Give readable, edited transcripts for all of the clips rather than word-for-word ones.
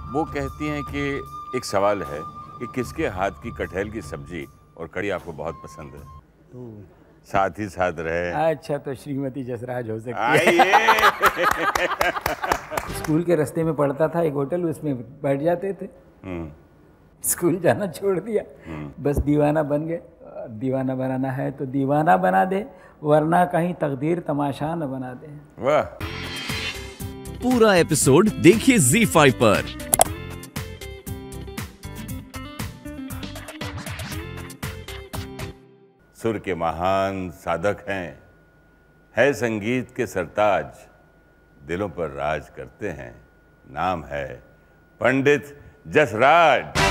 वो कहती हैं कि एक सवाल है कि किसके हाथ की कटहल की सब्जी और कढ़ी आपको बहुत पसंद है? तो साथ ही साथ रहे। अच्छा, तो श्रीमती जसराज हो सकती है। आइए। स्कूल के रास्ते में पड़ता था एक होटल, उसमें बैठ जाते थे। स्कूल जाना छोड़ दिया, बस दीवाना बन गए। दीवाना बनाना है तो दीवाना बना दे, वरना कहीं तकदीर तमाशा न बना दे। वाह। पूरा एपिसोड देखिए ZEE5 पर। सुर के महान साधक हैं, है संगीत के सरताज, दिलों पर राज करते हैं, नाम है पंडित जसराज।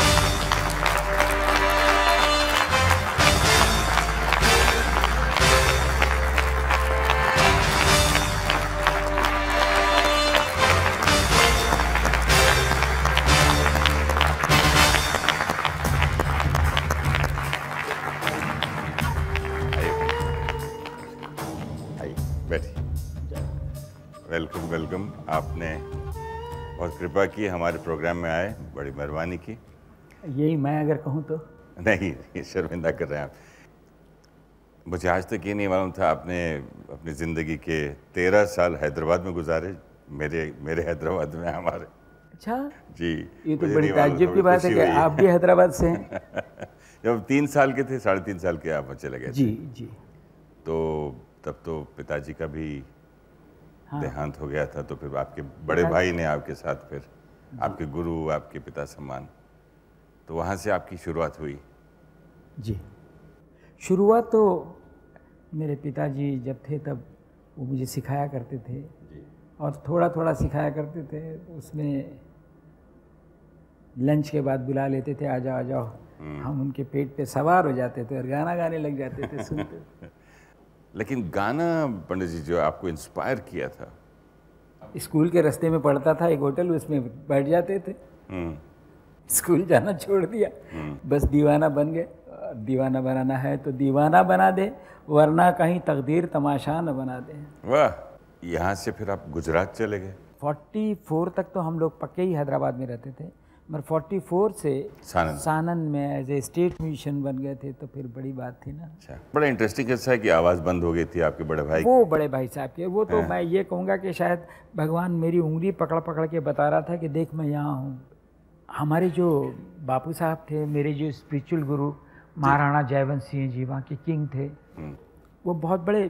Welcome welcome. आपने बहुत कृपा की, हमारे प्रोग्राम में आए, बड़ी मेहरबानी की। यही मैं अगर कहूँ तो नहीं, शर्मिंदा कर रहे हैं आप। मुझे आज तक ये नहीं मालूम था आपने अपनी ज़िंदगी के 13 साल हैदराबाद में गुजारे। मेरे हैदराबाद में हमारे। अच्छा जी, ये तो बड़ी ताज्जुब की बात है कि आप भी हैदराबाद से हैं। जब 3 साल के थे, 3.5 साल के आप चले गए। जी जी। तो तब तो पिताजी का भी देहांत हो गया था, तो फिर आपके बड़े भाई ने आपके साथ, फिर आपके गुरु, आपके पिता समान, तो वहाँ से आपकी शुरुआत हुई। जी, शुरुआत तो मेरे पिताजी जब थे तब वो मुझे सिखाया करते थे जी। और थोड़ा थोड़ा सिखाया करते थे। उसमें लंच के बाद बुला लेते थे, आ जाओ आ जाओ। हम उनके पेट पे सवार हो जाते थे और गाना गाने लग जाते थे, सुनते। लेकिन गाना पंडित जी जो आपको इंस्पायर किया था? स्कूल के रास्ते में पड़ता था एक होटल, उसमें बैठ जाते थे। स्कूल जाना छोड़ दिया, बस दीवाना बन गए। दीवाना बनाना है तो दीवाना बना दे, वरना कहीं तकदीर तमाशा न बना दे। वाह। यहाँ से फिर आप गुजरात चले गए? 44 तक तो हम लोग पक्के ही हैदराबाद में रहते थे, मगर 44 से सानंद में एज ए स्टेट म्यूजिशियन बन गए थे, तो फिर बड़ी बात थी ना। अच्छा, बड़ा इंटरेस्टिंग किस्सा है कि आवाज़ बंद हो गई थी आपके बड़े भाई। वो बड़े भाई साहब के, वो तो मैं ये कहूँगा कि शायद भगवान मेरी उंगली पकड़ पकड़ के बता रहा था कि देख मैं यहाँ हूँ। हमारे जो बापू साहब थे, मेरे जो स्पिरिचुअल गुरु महाराणा जयवंत सिंह जी वहाँ के किंग थे, वो बहुत बड़े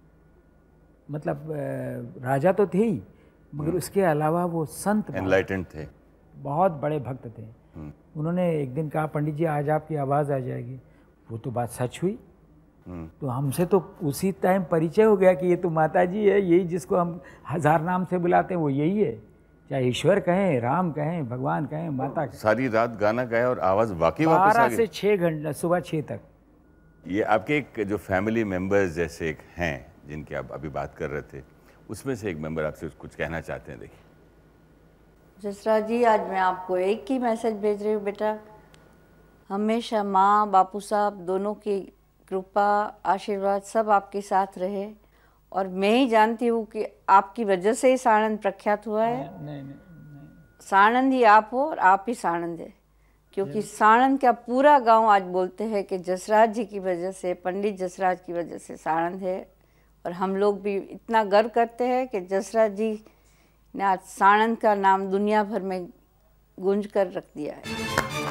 मतलब राजा तो थे ही, मगर उसके अलावा वो संत एनलाइटेंड थे, बहुत बड़े भक्त थे। उन्होंने एक दिन कहा, पंडित जी आज आपकी आवाज़ आ जाएगी। वो तो बात सच हुई। तो हमसे तो उसी टाइम परिचय हो गया कि ये तो माता जी है, यही जिसको हम 1000 नाम से बुलाते हैं वो यही है। चाहे ईश्वर कहें, राम कहें, भगवान कहें, माता कहें। सारी रात गाना गाया और आवाज़ वाकई वापस आ गई। 12 से 6 घंटे, सुबह 6 तक। ये आपके एक जो फैमिली मेंबर्स जैसे एक हैं जिनकी आप अभी बात कर रहे थे, उसमें से एक मेंबर आपसे कुछ कहना चाहते हैं। देखिए जसराज जी, आज मैं आपको एक ही मैसेज भेज रही हूँ बेटा। हमेशा माँ बापू साहब दोनों की कृपा आशीर्वाद सब आपके साथ रहे। और मैं ही जानती हूँ कि आपकी वजह से ही साणंद प्रख्यात हुआ है। नहीं। साणंद ही आप हो और आप ही साणंद है, क्योंकि साणंद का पूरा गांव आज बोलते हैं कि जसराज जी की वजह से, पंडित जसराज की वजह से साणंद है। और हम लोग भी इतना गर्व करते हैं कि जसराज जी ने आज साणंद का नाम दुनिया भर में गूंज कर रख दिया है।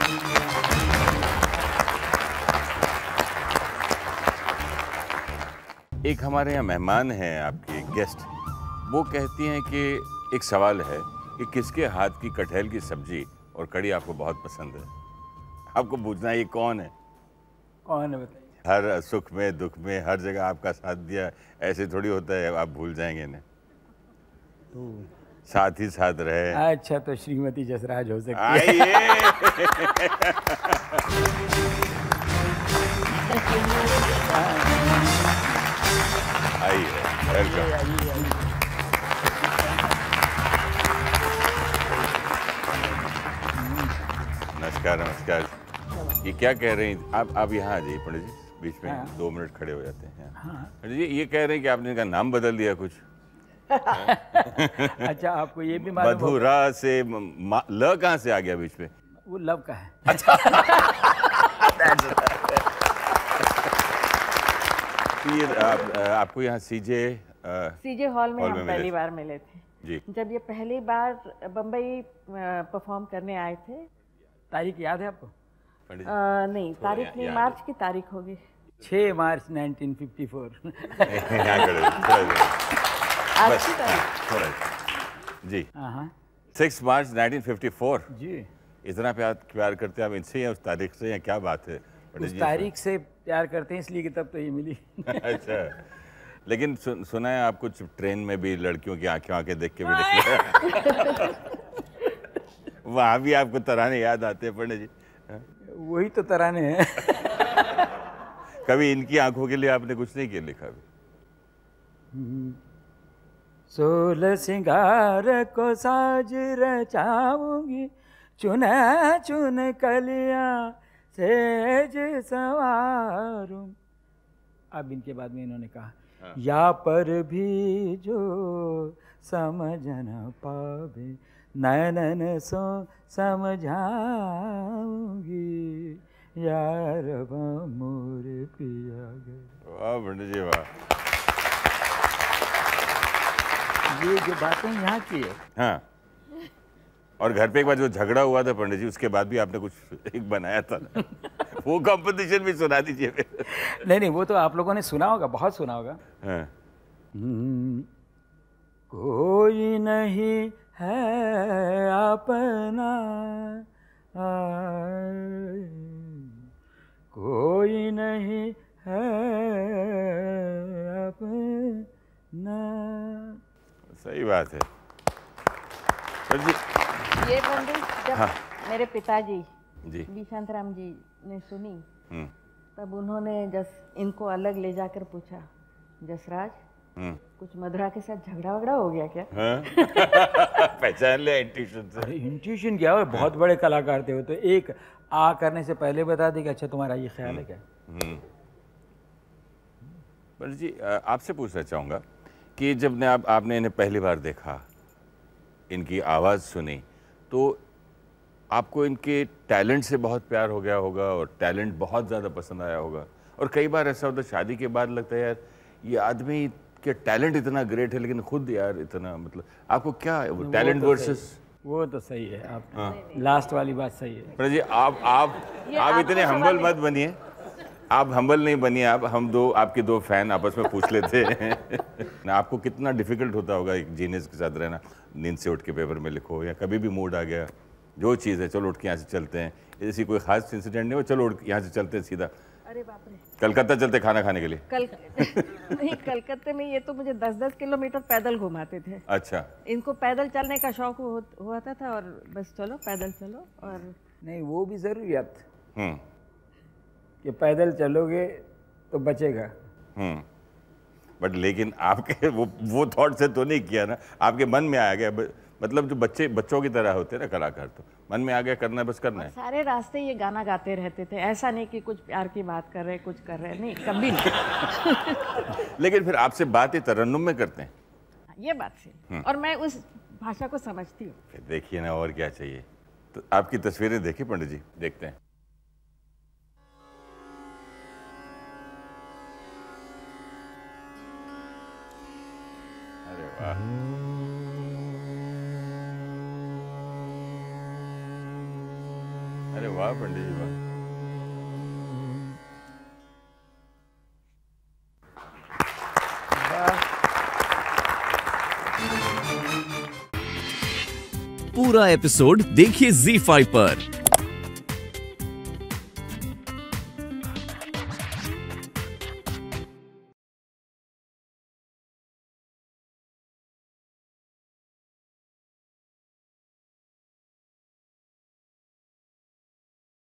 एक हमारे यहाँ मेहमान हैं, आपके गेस्ट, वो कहती हैं कि एक सवाल है कि किसके हाथ की कटहल की सब्जी और कढ़ी आपको बहुत पसंद है? आपको पूछना है ये कौन है? कौन है बताइए। हर सुख में दुख में हर जगह आपका साथ दिया, ऐसे थोड़ी होता है आप भूल जाएंगे इन्हें। तो साथ ही साथ रहे। अच्छा, तो श्रीमती जसराज हो सकती है। आइए। आइए, वेलकम। नमस्कार नमस्कार। ये क्या कह रहे हैं आप यहाँ आ जाइए पंडित जी, बीच में 2 मिनट खड़े हो जाते हैं। पंडित जी ये कह रहे हैं कि आपने इनका नाम बदल दिया कुछ? अच्छा, आपको ये भी मालूम होगा, मधुरा से ल कहाँ से आ गया बीच में? वो लव का है। फिर आपको यहाँ सीजे हॉल में हम पहली बार मिले थे जी। जब ये पहली बार बम्बई परफॉर्म करने आए थे। तारीख याद है आपको? नहीं, तारीख नहीं, मार्च की तारीख होगी। 6 मार्च 1954। आज की तारीख जी। हाँ 6 मार्च 1954। जी। इतना प्यार करते हैं आप इनसे या उस तारीख से, या क्या बात है? उस तारीख से प्यार करते हैं इसलिए कि तब तो ये मिली। अच्छा, लेकिन सुना है आप कुछ ट्रेन में भी लड़कियों की आंखें देख के भी निकले। वहाँ भी आपको तराने याद आते हैं पंडित जी? वही तो तराने हैं। कभी इनकी आंखों के लिए आपने कुछ नहीं किया, लिखा भी? 16 सिंगार को साज रचाऊंगी, चुन चुन कलियां सेज सवारूं। अब इनके बाद में इन्होंने कहा, या पर भी जो समझ न पावे, नैनन सो समझाऊंगी, यार मोर पिया गए। वाह पंडित जी वाह। ये जो बातें यहाँ की है। हाँ, और घर पे एक बार जो झगड़ा हुआ था पंडित जी, उसके बाद भी आपने कुछ एक बनाया था ना? वो कंपटीशन भी सुना दीजिए फिर। नहीं, वो तो आप लोगों ने सुना होगा, बहुत सुना होगा। हाँ। कोई नहीं है अपना, कोई नहीं है अपना। सही बात है पंडित जी। ये पंडित जब मेरे पिताजी जी बी शांताराम जी ने सुनी, हम्म, तब उन्होंने इनको अलग ले जाकर पूछा, जसराज कुछ मधुरा के साथ झगड़ा वगड़ा हो गया क्या? पहचान लिया इंट्यूशन से। अरे इंट्यूशन क्या है, बहुत बड़े कलाकार थे वो तो। एक आ करने से पहले बता दी कि अच्छा तुम्हारा ये ख्याल है क्या। पंडित जी आपसे पूछना चाहूँगा कि जब आपने इन्हें पहली बार देखा, इनकी आवाज़ सुनी, तो आपको इनके टैलेंट से बहुत प्यार हो गया होगा और टैलेंट बहुत ज़्यादा पसंद आया होगा। और कई बार ऐसा होता है शादी के बाद लगता है यार ये आदमी के टैलेंट इतना ग्रेट है, लेकिन खुद यार इतना, मतलब आपको क्या टैलेंट वर्सेस? वो तो सही है, आप लास्ट वाली बात सही है। पंडित जी आप इतने हम्बल मत बनिए, आप हम्बल नहीं बनिए। आप आपके दो फैन आपस में पूछ लेते हैं। आपको कितना डिफिकल्ट होता होगा एक जीनियस के साथ रहना? नींद से उठ के पेपर में लिखो, या कभी भी मूड आ गया, जो चीज़ है चलो उठ के यहाँ से चलते हैं, ऐसी कोई खास इंसिडेंट नहीं हो, चलो उठ यहाँ से चलते हैं सीधा? अरे बाप रे, कलकत्ता चलते खाना खाने के लिए? नहीं, कलकत्ते में ये तो मुझे 10-10 किलोमीटर पैदल घुमाते थे। अच्छा, इनको पैदल चलने का शौक हुआ था और बस चलो पैदल चलो। और नहीं, वो भी ज़रूरियत कि पैदल चलोगे तो बचेगा। बट लेकिन आपके वो थॉट से तो नहीं किया ना, आपके मन में आ गया। मतलब जो बच्चों की तरह होते हैं ना कलाकार, तो मन में आ गया करना है, बस करना है। सारे रास्ते ये गाना गाते रहते थे, ऐसा नहीं कि कुछ प्यार की बात कर रहे, कुछ कर रहे, नहीं, कभी नहीं। लेकिन फिर आपसे बात ही तरन्नुम में करते हैं, ये बात सही। और मैं उस भाषा को समझती हूँ। फिर देखिए ना, और क्या चाहिए। तो आपकी तस्वीरें देखिए पंडित जी, देखते हैं। अरे वाह, अरे वाह पंडित जी वाह। पूरा एपिसोड देखिए ZEE5 पर।